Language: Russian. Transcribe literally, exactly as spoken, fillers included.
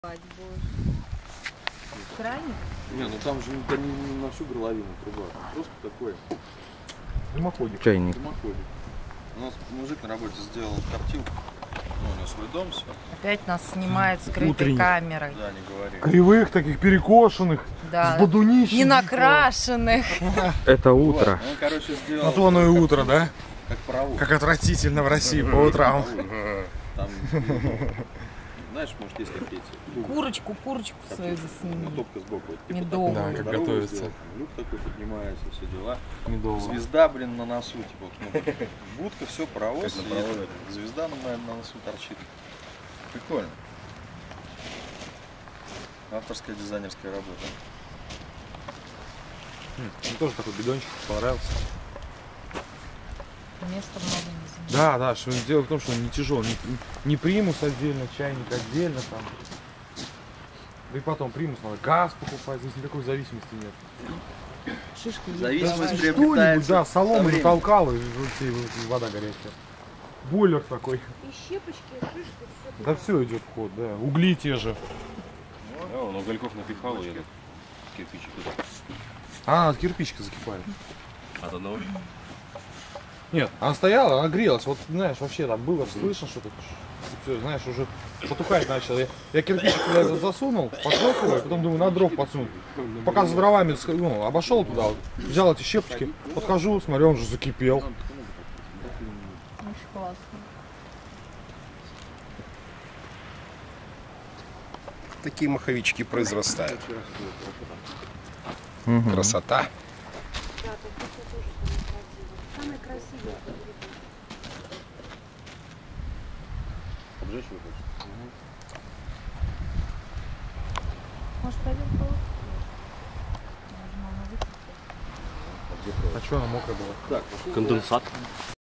Краник? Не, ну там же не, не на всю горловину труба, там просто такой дымоходик. Чайник. Дымоходик. У нас мужик на работе сделал картинку, ну, у него свой дом, все. Опять нас снимает скрытой Утренний. камерой. Да, не говори. Кривых, таких перекошенных, Да. с бодунищем. Не накрашенных. Это Вот, утро. он, короче, сделал... На то оно и утро, да? Как паровоз. Как отвратительно в России по утрам. Там, знаешь, может, есть такие эти... Курочку, курочку свою Ну, засними. топка сбоку. Вот, Медовую. Да, как здоровую готовится. сделал, там люк такой поднимается, все дела. Медового. Звезда, блин, на носу, типа, вот, ну, будка, все, паровоз, и это, звезда, ну, наверное, на носу торчит. Прикольно. Авторская дизайнерская работа. Мне тоже такой бидончик понравился. Места много не занимает. Да, да, что дело в том, что он не тяжелый. Не, не примус отдельно, чайник отдельно там. Да и потом примус надо газ покупать, здесь никакой зависимости нет. Шишка есть. Зависимость Давай. приобретается. Что-нибудь, да, со соломы временем. натолкал, и вот и вот вода горячая. Бойлер такой. И щепочки, и шишки, все. Да все идет в ход, да. Угли те же. Да, он угольков напихал, и этот кирпичик туда. А, от кирпичика закипает. От одного? Нет, она стояла, она грелась. Вот, знаешь, вообще там было слышно, что-то. Все, знаешь, уже потухать начал. Я, я кирпичик туда этот засунул, пошлепываю, потом думаю, на дров подсунуть. Пока за дровами, ну, обошел туда, вот, взял эти щепочки, подхожу, смотрю, он же закипел. Очень классно. Такие маховички произрастают. Угу. Красота. Да, такие тоже самые красивые. Самые красивые. Обжечь его хочешь? Может, пойдем по А что она мокрая была? Так, Конденсат.